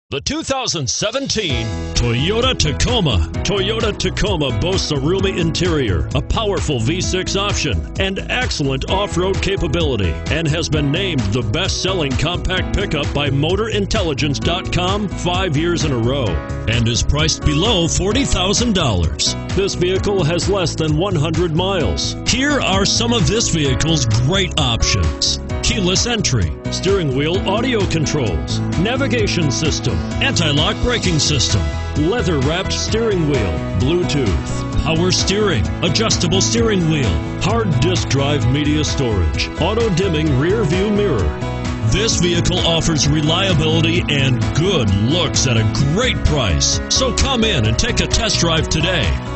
The 2017 Toyota Tacoma. Toyota Tacoma boasts a roomy interior, a powerful V6 option, and excellent off-road capability, and has been named the best-selling compact pickup by MotorIntelligence.com 5 years in a row, and is priced below $40,000. This vehicle has less than 100 miles. Here are some of this vehicle's great options: keyless entry, steering wheel audio controls, navigation system, anti-lock braking system, leather-wrapped steering wheel, Bluetooth, power steering, adjustable steering wheel, hard disk drive media storage, auto-dimming rear view mirror. This vehicle offers reliability and good looks at a great price. So come in and take a test drive today.